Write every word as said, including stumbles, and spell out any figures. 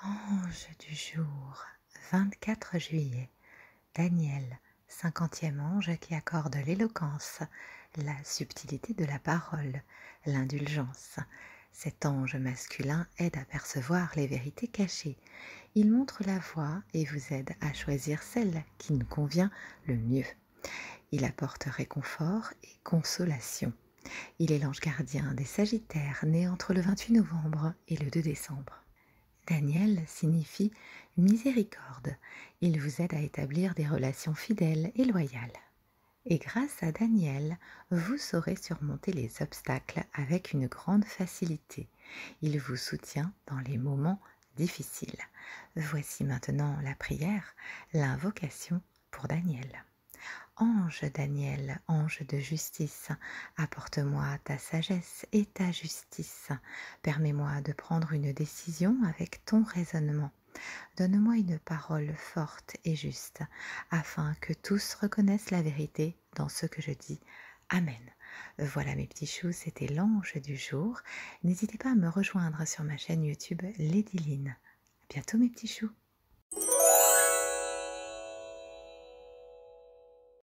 Ange du jour, vingt-quatre juillet, Daniel, cinquantième ange qui accorde l'éloquence, la subtilité de la parole, l'indulgence. Cet ange masculin aide à percevoir les vérités cachées. Il montre la voie et vous aide à choisir celle qui nous convient le mieux. Il apporte réconfort et consolation. Il est l'ange gardien des Sagittaires nés entre le vingt-huit novembre et le deux décembre. Daniel signifie miséricorde. Il vous aide à établir des relations fidèles et loyales. Et grâce à Daniel, vous saurez surmonter les obstacles avec une grande facilité. Il vous soutient dans les moments difficiles. Voici maintenant la prière, l'invocation pour Daniel. Ange Daniel, ange de justice, apporte-moi ta sagesse et ta justice. Permets-moi de prendre une décision avec ton raisonnement. Donne-moi une parole forte et juste, afin que tous reconnaissent la vérité dans ce que je dis. Amen. Voilà mes petits choux, c'était l'ange du jour. N'hésitez pas à me rejoindre sur ma chaîne YouTube Lady Lynn. À bientôt mes petits choux.